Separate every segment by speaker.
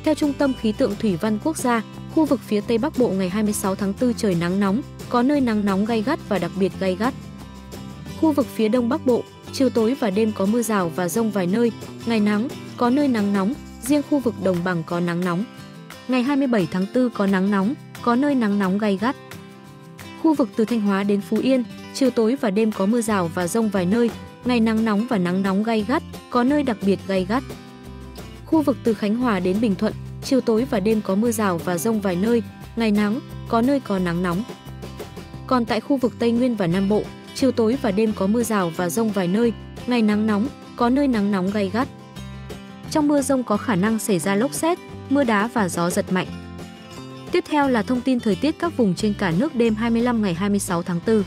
Speaker 1: Theo Trung tâm Khí tượng Thủy văn Quốc gia, khu vực phía Tây Bắc Bộ ngày 26 tháng 4 trời nắng nóng, có nơi nắng nóng gay gắt và đặc biệt gay gắt. Khu vực phía Đông Bắc Bộ, chiều tối và đêm có mưa rào và dông vài nơi, ngày nắng, có nơi nắng nóng, riêng khu vực đồng bằng có nắng nóng. Ngày 27 tháng 4 có nắng nóng, có nơi nắng nóng gay gắt. Khu vực từ Thanh Hóa đến Phú Yên, chiều tối và đêm có mưa rào và dông vài nơi, ngày nắng nóng và nắng nóng gay gắt, có nơi đặc biệt gay gắt. Khu vực từ Khánh Hòa đến Bình Thuận, chiều tối và đêm có mưa rào và dông vài nơi, ngày nắng, có nơi có nắng nóng. Còn tại khu vực Tây Nguyên và Nam Bộ, chiều tối và đêm có mưa rào và dông vài nơi, ngày nắng nóng, có nơi nắng nóng gay gắt. Trong mưa dông có khả năng xảy ra lốc sét, mưa đá và gió giật mạnh. Tiếp theo là thông tin thời tiết các vùng trên cả nước đêm 25 ngày 26 tháng 4.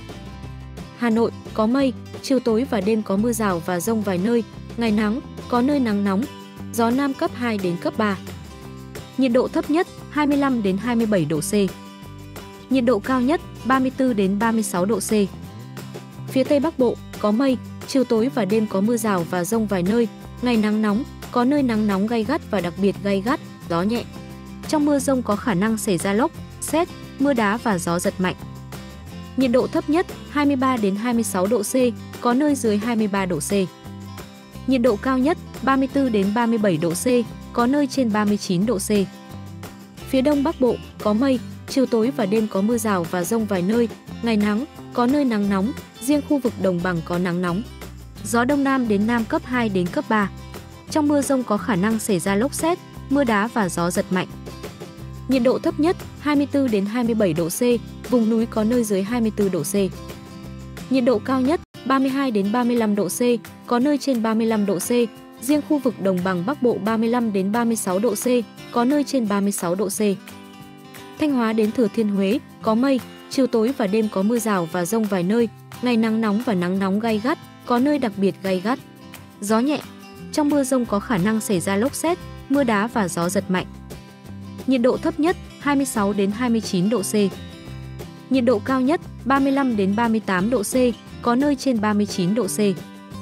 Speaker 1: Hà Nội, có mây, chiều tối và đêm có mưa rào và dông vài nơi, ngày nắng, có nơi nắng nóng, gió Nam cấp 2 đến cấp 3. Nhiệt độ thấp nhất 25 đến 27 độ C. Nhiệt độ cao nhất 34 đến 36 độ C. Phía Tây Bắc Bộ, có mây, chiều tối và đêm có mưa rào và dông vài nơi, ngày nắng nóng, có nơi nắng nóng gay gắt và đặc biệt gay gắt, gió nhẹ. Trong mưa dông có khả năng xảy ra lốc, sét, mưa đá và gió giật mạnh. Nhiệt độ thấp nhất 23 đến 26 độ C, có nơi dưới 23 độ C. Nhiệt độ cao nhất 34 đến 37 độ C, có nơi trên 39 độ C. Phía Đông Bắc Bộ, có mây, chiều tối và đêm có mưa rào và dông vài nơi, ngày nắng, có nơi nắng nóng, riêng khu vực đồng bằng có nắng nóng. Gió Đông Nam đến Nam cấp 2 đến cấp 3. Trong mưa dông có khả năng xảy ra lốc sét, mưa đá và gió giật mạnh. Nhiệt độ thấp nhất 24 đến 27 độ C, vùng núi có nơi dưới 24 độ C. Nhiệt độ cao nhất 32 đến 35 độ C, có nơi trên 35 độ C, riêng khu vực đồng bằng Bắc Bộ 35 đến 36 độ C, có nơi trên 36 độ C. Thanh Hóa đến Thừa Thiên Huế, có mây, chiều tối và đêm có mưa rào và dông vài nơi, ngày nắng nóng và nắng nóng gay gắt, có nơi đặc biệt gay gắt. Gió nhẹ. Trong mưa dông có khả năng xảy ra lốc sét, mưa đá và gió giật mạnh. Nhiệt độ thấp nhất 26 đến 29 độ C. Nhiệt độ cao nhất 35 đến 38 độ C, có nơi trên 39 độ C.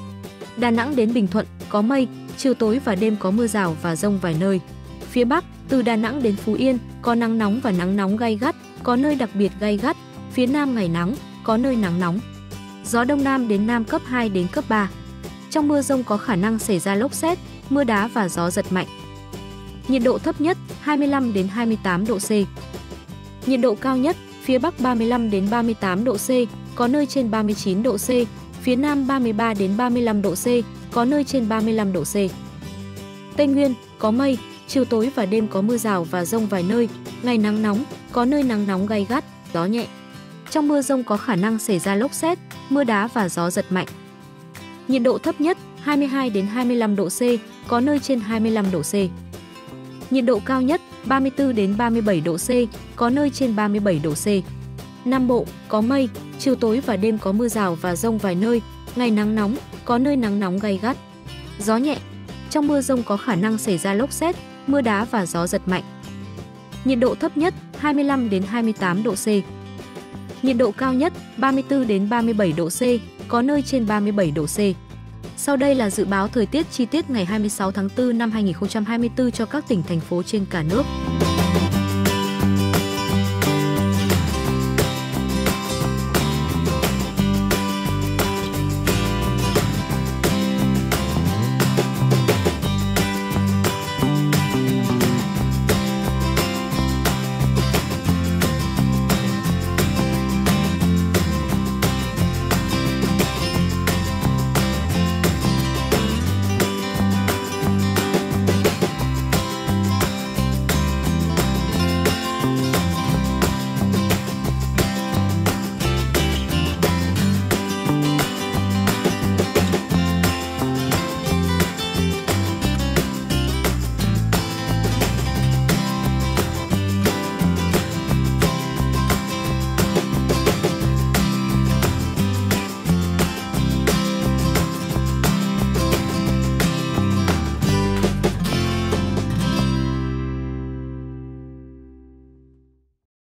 Speaker 1: Đà Nẵng đến Bình Thuận, có mây, chiều tối và đêm có mưa rào và dông vài nơi. Phía Bắc, từ Đà Nẵng đến Phú Yên, có nắng nóng và nắng nóng gay gắt, có nơi đặc biệt gay gắt. Phía Nam ngày nắng, có nơi nắng nóng. Gió Đông Nam đến Nam cấp 2 đến cấp 3. Trong mưa dông có khả năng xảy ra lốc sét, mưa đá và gió giật mạnh. Nhiệt độ thấp nhất 25 đến 28 độ C. Nhiệt độ cao nhất phía Bắc 35 đến 38 độ C, có nơi trên 39 độ C, phía Nam 33 đến 35 độ C, có nơi trên 35 độ C. Tây Nguyên, có mây, chiều tối và đêm có mưa rào và dông vài nơi, ngày nắng nóng, có nơi nắng nóng gay gắt, gió nhẹ. Trong mưa dông có khả năng xảy ra lốc sét, mưa đá và gió giật mạnh. Nhiệt độ thấp nhất 22 đến 25 độ C, có nơi trên 25 độ C. Nhiệt độ cao nhất 34 đến 37 độ C, có nơi trên 37 độ C. Nam Bộ, có mây, chiều tối và đêm có mưa rào và dông vài nơi, ngày nắng nóng, có nơi nắng nóng gay gắt. Gió nhẹ. Trong mưa dông có khả năng xảy ra lốc sét, mưa đá và gió giật mạnh. Nhiệt độ thấp nhất 25 đến 28 độ C. Nhiệt độ cao nhất 34 đến 37 độ C, có nơi trên 37 độ C. Sau đây là dự báo thời tiết chi tiết ngày 26 tháng 4 năm 2024 cho các tỉnh thành phố trên cả nước.